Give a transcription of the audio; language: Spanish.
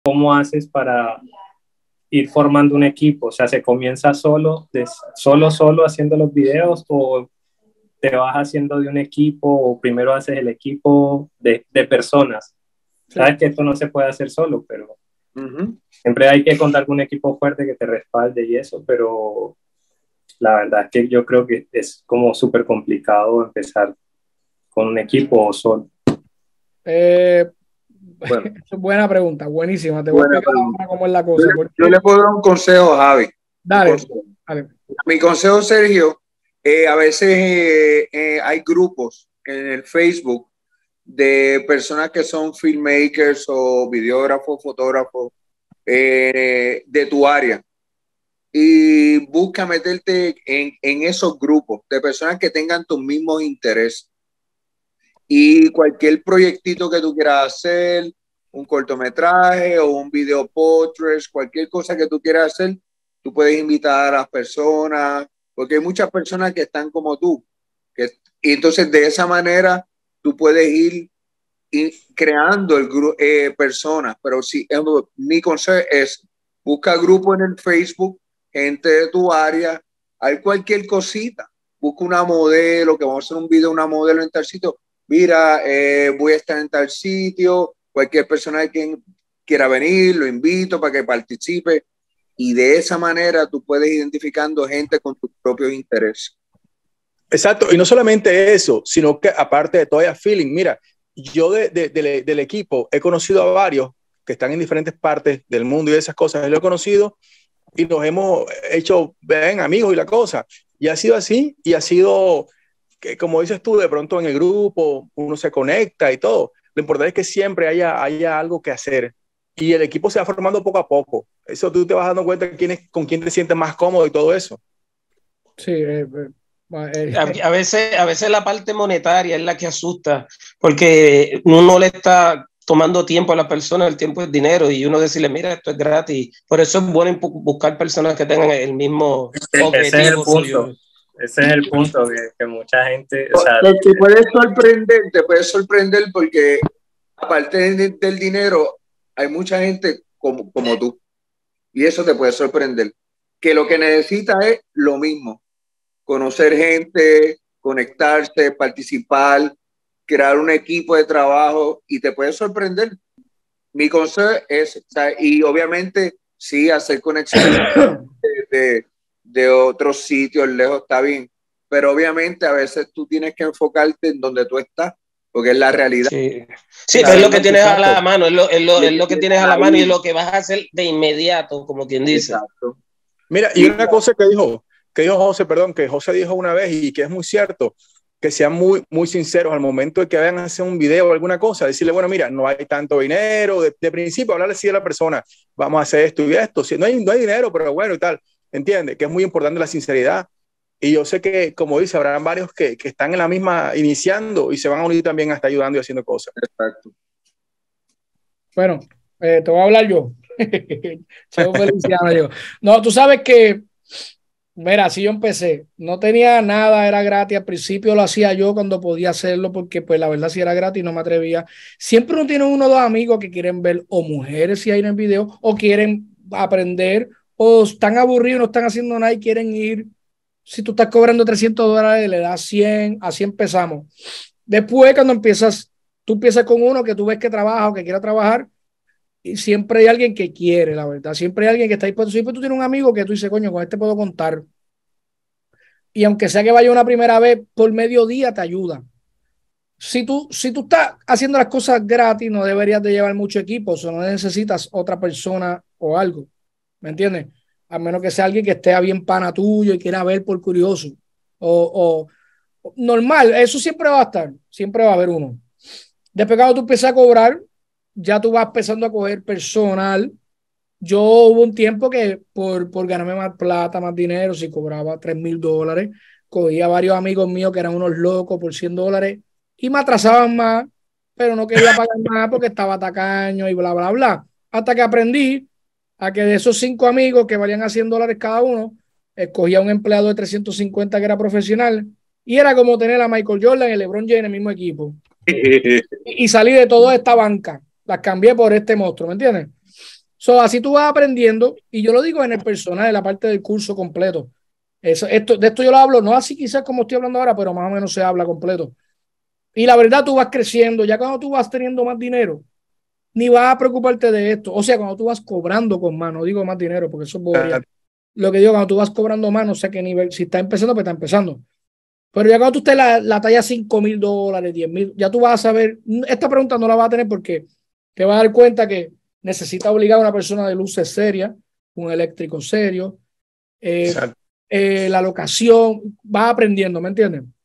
¿cómo haces para ir formando un equipo? O sea, ¿se comienza solo haciendo los videos o te vas haciendo de un equipo o primero haces el equipo de personas? Sí. Sabes que esto no se puede hacer solo, pero siempre hay que contar con un equipo fuerte que te respalde y eso, pero la verdad es que yo creo que es como súper complicado empezar con un equipo o solo. Bueno. Buena pregunta, buenísima. Te voy a explicar ahora cómo es la cosa. Yo le puedo dar un consejo, Javi. Dale. Dale. Mi consejo, Sergio, a veces hay grupos en el Facebook de personas que son filmmakers o videógrafos, fotógrafos de tu área. Y busca meterte en esos grupos de personas que tengan tus mismos intereses. Y cualquier proyectito que tú quieras hacer, un cortometraje o un video portrait, cualquier cosa que tú quieras hacer, tú puedes invitar a las personas, porque hay muchas personas que están como tú. Y entonces de esa manera tú puedes ir creando personas. Pero sí, mi consejo es busca grupos en el Facebook, gente de tu área, hay cualquier cosita. Busca una modelo, que vamos a hacer un video, una modelo en tal sitio. Mira, voy a estar en tal sitio, cualquier persona que quiera venir, lo invito para que participe, y de esa manera tú puedes ir identificando gente con tus propios intereses. Exacto, y no solamente eso, sino que aparte de todavía feeling, mira, yo del equipo he conocido a varios que están en diferentes partes del mundo y esas cosas, lo he conocido y nos hemos hecho, ven, amigos y la cosa, y ha sido así, y ha sido que, como dices tú, de pronto en el grupo uno se conecta y todo. Lo importante es que siempre haya algo que hacer y el equipo se va formando poco a poco. Eso tú te vas dando cuenta de con quién te sientes más cómodo y todo eso. Sí, a veces la parte monetaria es la que asusta, porque uno le está tomando tiempo a la persona, el tiempo es dinero, y uno decirle, mira, esto es gratis. Por eso es bueno buscar personas que tengan el mismo objetivo. Ese es el punto. Ese es el punto que mucha gente... O sea, te puede sorprender porque aparte del dinero, hay mucha gente como tú. Y eso te puede sorprender. Que lo que necesita es lo mismo. Conocer gente, conectarse, participar, crear un equipo de trabajo y te puede sorprender. Mi consejo es, o sea, y obviamente sí, hacer conexiones de otros sitios lejos está bien, pero obviamente a veces tú tienes que enfocarte en donde tú estás, porque es la realidad. Sí, pero es lo que tienes a la mano, es lo que tienes a la mano y es lo que vas a hacer de inmediato, como quien dice. Exacto. Mira, y una cosa que dijo José, que José dijo una vez y que es muy cierto, que sean muy, muy sinceros al momento de que vayan a hacer un video o alguna cosa, decirle, bueno, mira, no hay tanto dinero, de principio hablarle así a la persona, vamos a hacer esto y esto, si no hay dinero, pero bueno y tal, entiende, que es muy importante la sinceridad, y yo sé que, como dice, habrán varios que están en la misma iniciando y se van a unir también hasta ayudando y haciendo cosas. Exacto. Bueno, te voy a hablar yo. Cheo Feliciano, yo. No, tú sabes que mira, así yo empecé, no tenía nada, era gratis, al principio lo hacía yo cuando podía hacerlo porque pues la verdad si era gratis no me atrevía. Siempre uno tiene uno o dos amigos que quieren ver o mujeres si hay en el video o quieren aprender o están aburridos, no están haciendo nada y quieren ir. Si tú estás cobrando $300, le das 100, así empezamos. Después cuando tú empiezas con uno que tú ves que trabaja o que quiera trabajar y siempre hay alguien que quiere, la verdad. Siempre hay alguien que está dispuesto. Siempre tú tienes un amigo que tú dices, coño, con este puedo contar. Y aunque sea que vaya una primera vez, por mediodía te ayuda. Si tú estás haciendo las cosas gratis, no deberías de llevar mucho equipo. O sea, no necesitas otra persona o algo. ¿Me entiendes? A menos que sea alguien que esté bien pana tuyo y quiera ver por curioso. O normal, eso siempre va a estar. Siempre va a haber uno. Después cuando tú empiezas a cobrar, ya tú vas empezando a coger personal. Yo hubo un tiempo que por ganarme más plata, más dinero, si cobraba $3,000, cogía a varios amigos míos que eran unos locos por $100 y me atrasaban más, pero no quería pagar más porque estaba tacaño y bla, bla, bla. Hasta que aprendí a que de esos 5 amigos que valían a $100 cada uno, escogía un empleado de 350 que era profesional y era como tener a Michael Jordan y LeBron James en el mismo equipo. Y salí de toda esta banca. Las cambié por este monstruo, ¿me entiendes? Así tú vas aprendiendo, y yo lo digo en el personal, en la parte del curso completo. De esto yo lo hablo, no así quizás como estoy hablando ahora, pero más o menos se habla completo. Y la verdad, tú vas creciendo, ya cuando tú vas teniendo más dinero, ni vas a preocuparte de esto. O sea, cuando tú vas cobrando con más, no digo más dinero, porque eso es bobería. Lo que digo, cuando tú vas cobrando más, no sé qué nivel, si está empezando, pues está empezando. Pero ya cuando tú estés la talla $5,000, $10,000, ya tú vas a saber, esta pregunta no la vas a tener porque te vas a dar cuenta que necesita obligar a una persona de luces seria, un eléctrico serio, la locación, vas aprendiendo, ¿me entiendes?